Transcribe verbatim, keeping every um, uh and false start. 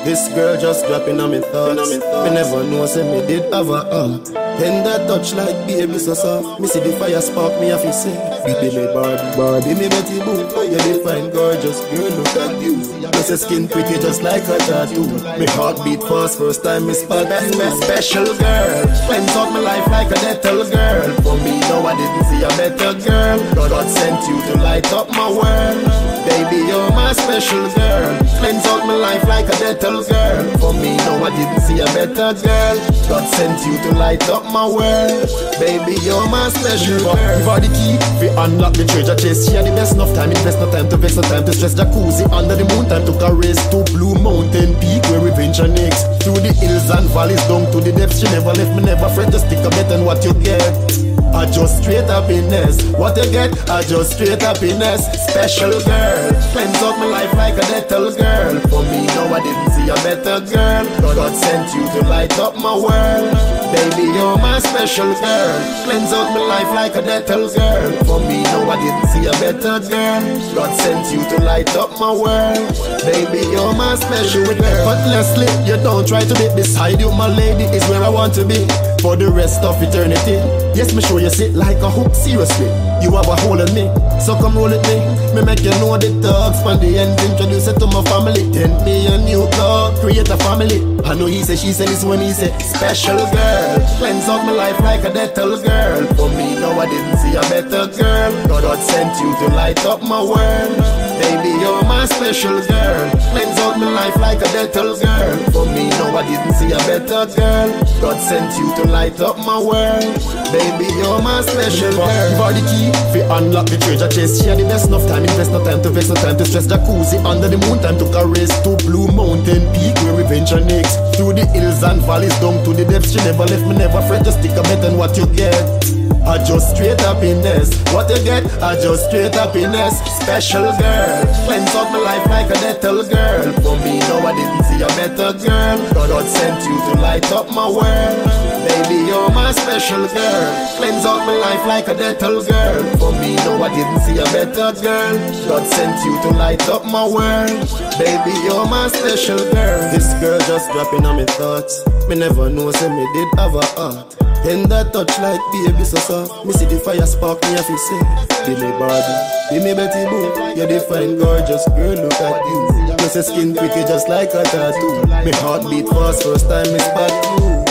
This girl just dropping on me thoughts. Me never know, say me did have a heart. Tender touch like baby so soft. Me see the fire spark, me have to say, baby me Barbie, Barbie me Betty Boo. You define gorgeous, girl look at you. Plus your skin pretty just like a tattoo. Me heartbeat fast, first time me spot that me special girl. Cleanse out my life like a dental girl. For me, no I didn't see a better girl. God sent you to light up my world. Baby, you're my special girl. Cleanse out my life like a dental girl. For me, no I didn't see a better girl. God sent you to light up my world. Baby, you're my special girl. Give her the key, we unlock the treasure chest. She had the best enough time, invest no time to vex, no time to stress. Jacuzzi under the moon, time to caress. To Blue Mountain Peak where we venture next. Through the hills and valleys, down to the depths. She never left me, never fret, just stick a bet on what you get. I just straight happiness. What you get? I just straight happiness. Special girl, cleanse out my life like a dental girl. For me, no I didn't see a better girl. God sent you to light up my world. Baby, you're my special girl. Cleanse out my life like a dental girl. For me, no I didn't see a better girl. God sent you to light up my world. Baby, you're my special girl. Effortlessly, you don't try to be beside you. My lady is where I want to be for the rest of eternity. Yes, me show you sit like a hook, seriously. You have a hole in me, so come roll it me. Me make you know the dogs from the end. Introduce it to my family. Then me a new dog, create a family. I know he say, she say, this when he say special girl. Cleanse out my life like a dental girl. For me, no I didn't see a better girl. God sent you to light up my world. Baby, you're my special girl. Cleanse out my life like a dental girl. For me, no I didn't see a better girl. God sent you to light up my world. Baby, you're my special girl. Give her the key, we unlock the treasure chest. She had the best enough time, invest no time to vex, no time to stress. Jacuzzi under the moon, time to caress. To Blue Mountain Peak where we venture next. Through the hills and valleys, down to the depths. She never left me, never fret, just stick a bet on what you get. I just straight happiness. What you get? I just straight happiness. Special girl, cleanse out my life like a dental girl. For me, no I didn't see a better girl. God sent you to light up my world. Baby, you're my special girl. Cleanse out my life like a dental girl. For me, no I didn't see a better girl. God sent you to light up my world. Baby, you're my special girl. This girl just dropping on me thoughts. Me never know, say me did have a heart. Tender touch like baby so soft. Me see the fire spark, me have to say, be me Barbie, be me Betty Boo. You define gorgeous, girl look at you. Plus your skin pretty just like a tattoo. Me heartbeat fast, first time me spot you.